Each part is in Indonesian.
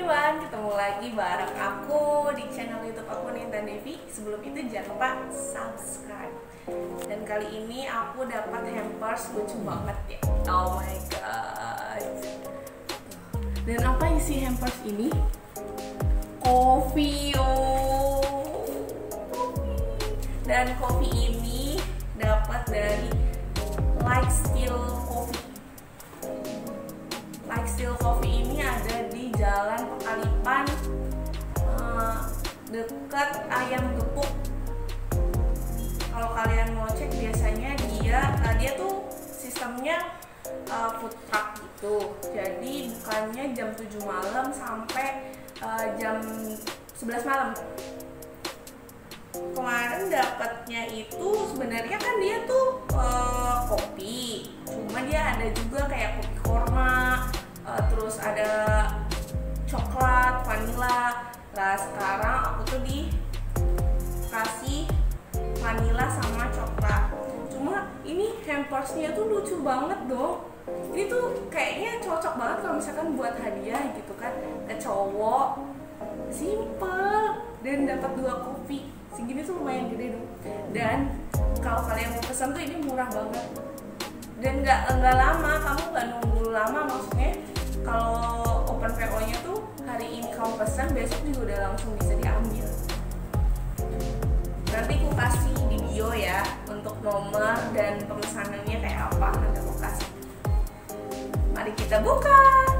everyone, ketemu lagi bareng aku di channel YouTube aku Nintan Devi. Sebelum itu jangan lupa subscribe. Dan kali ini aku dapat hampers lucu banget ya. Oh my god. Dan apa isi hampers ini? Kopi. Dan kopi ini dapat dari Lifestyle Coffee. Lifestyle Coffee ini ada di Jalan Pekalipan, dekat Ayam Gepuk. Kalau kalian mau cek, biasanya dia tuh sistemnya food truck gitu. Jadi bukannya jam 7 malam sampai jam 11 malam. Kemarin dapatnya itu sebenarnya kan dia tuh kopi, cuma dia ada juga kayak kopi korma, terus ada coklat, vanila. Nah sekarang aku tuh dikasih vanila sama coklat. Cuma ini hampersnya tuh lucu banget dong. Ini tuh kayaknya cocok banget kalau misalkan buat hadiah gitu kan ke cowok. Simple dan dapat 2 kopi. Segini tuh lumayan gede dong. Dan kalau kalian mau pesan tuh ini murah banget. Dan nggak lama, kamu nggak nunggu lama, maksudnya kalau open PO nya tuh hari ini kamu pesan, besok juga udah langsung bisa diambil. Nanti aku kasih di bio ya untuk nomor dan pemesanannya kayak apa, nanti aku kasih. Mari kita buka.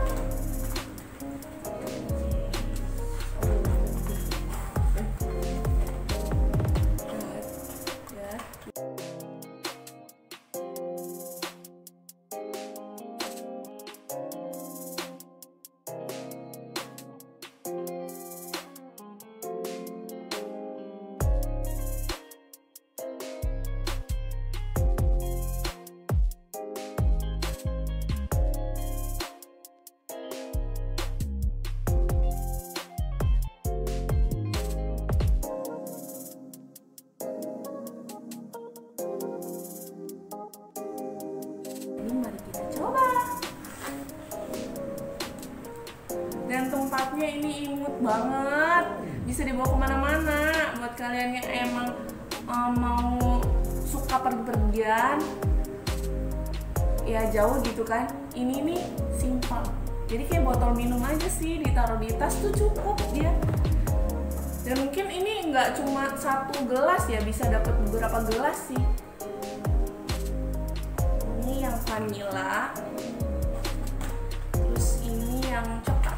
Mari kita coba. Dan tempatnya ini imut banget, bisa dibawa kemana-mana. Buat kalian yang emang mau suka pergi-pergian ya jauh gitu kan, ini nih simpel. Jadi kayak botol minum aja sih, ditaruh di tas tuh cukup dia. Dan mungkin ini nggak cuma 1 gelas ya, bisa dapat beberapa gelas sih. Ini yang vanilla, terus ini yang coklat.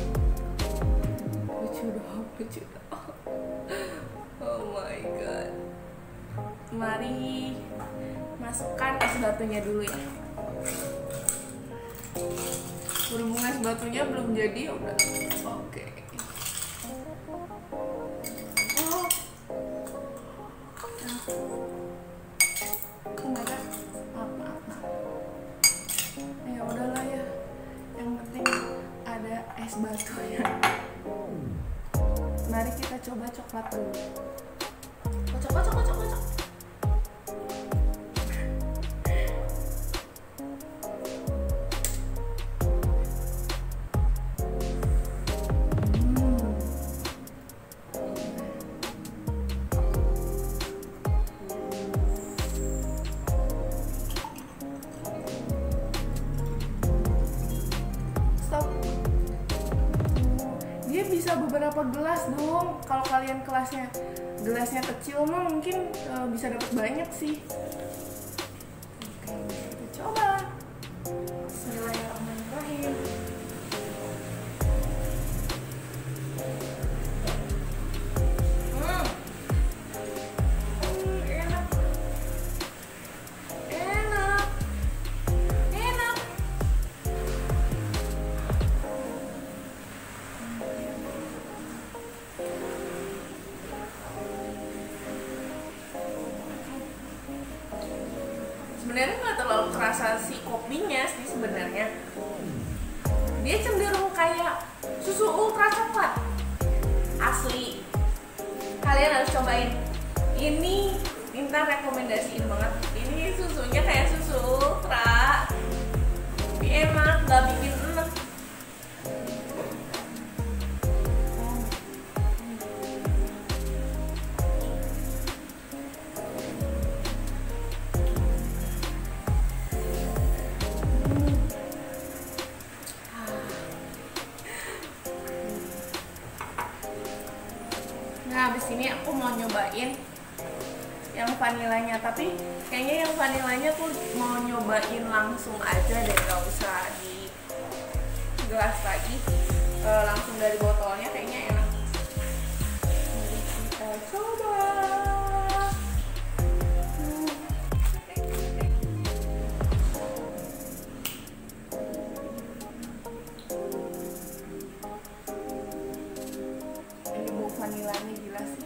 Lucu dong. Oh my god. Mari masukkan es batunya dulu ya. Berhubung es batunya belum jadi, udah oke. Ya udahlah ya, yang penting ada es batunya. Mari kita coba coklat dulu. Kocok. Dia bisa beberapa gelas dong. Kalau kalian gelasnya kecil mah mungkin bisa dapat banyak sih. Oke, kita coba. Bismillahirrahmanirrahim. Enak. Sebenarnya nggak terlalu kerasa si kopinya sih sebenarnya. Dia cenderung kayak susu ultra coklat. Asli. Kalian harus cobain. Ini Nintan rekomendasiin banget. Ini susunya kayak susu ultra. Tapi enak, nggak bikin enek. Nah, abis ini aku mau nyobain yang vanilanya, tapi kayaknya yang vanilanya tuh mau nyobain langsung aja deh, gak usah di gelas lagi, langsung dari botolnya kayaknya enak. Mari kita coba. Ini bau vanilanya gila sih.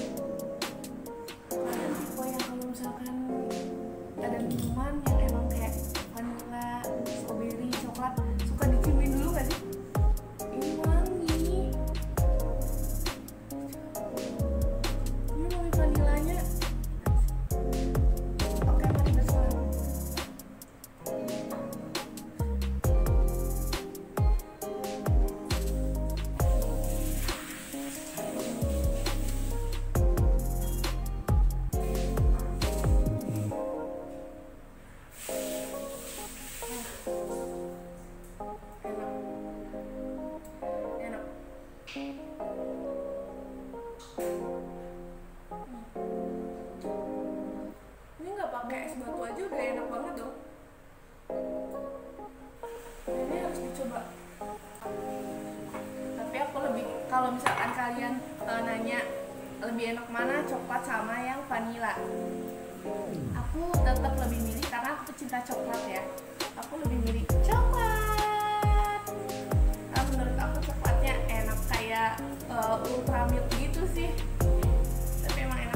Ada minuman yang emang kayak vanilla, strawberry, coklat suka diciumin dulu gak sih? Ini wangi. Ini wangi vanilanya. Oke, mari bersama. Ini nggak pakai es batu aja udah enak banget dong. Ini harus dicoba. Tapi aku lebih, kalau misalkan kalian nanya lebih enak mana, coklat sama yang vanilla, aku tetap lebih milih, karena aku pecinta coklat ya, aku lebih milih coklat. Karena menurut aku coklatnya enak, kayak ultra milk gitu sih. Tapi emang enak.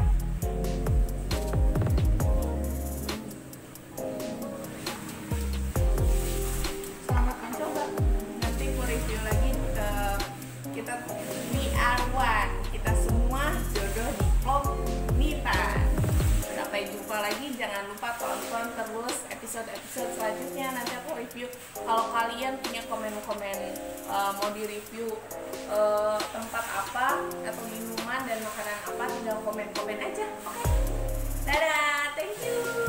Selamat mencoba. Nanti aku review lagi ke kita VR1. Kita semua jodoh di vlog Nita. Sampai jumpa lagi. Jangan lupa tonton terus episode-episode selanjutnya. Nanti aku review. Kalau kalian punya komen-komen mau di review tempat apa atau minuman dan makanan apa, tinggal komen-komen aja. Oke. Dadah, thank you.